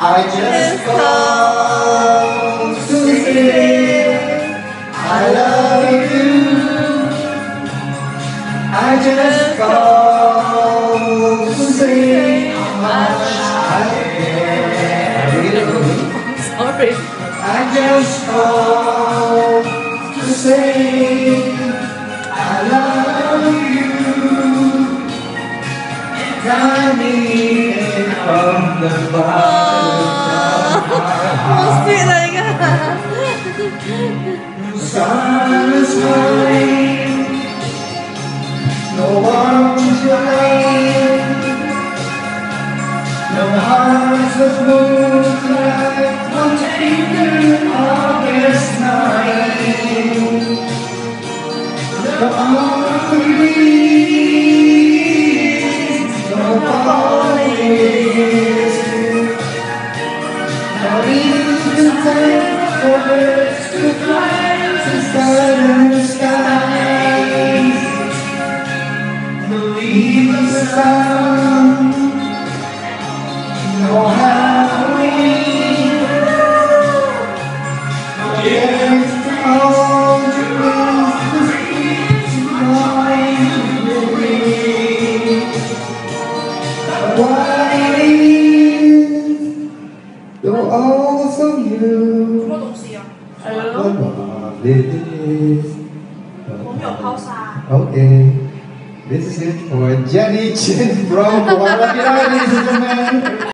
I just called to say I love you. I just called to say how much I care. Sorry. I just called to say I love you. I need it from the bottom of my heart. Sweet like The sun is high, no one's to blame. No hearts of moonlight will take the August night. The only breeze, no falling, not even time for birds to fly to southern skies. Believe the sun. No Halloween, against all the winds, the streets are going to be. What it is, you're also you. What it is. Okay, this is it for Jenny Chin from Holland, ladies and gentlemen.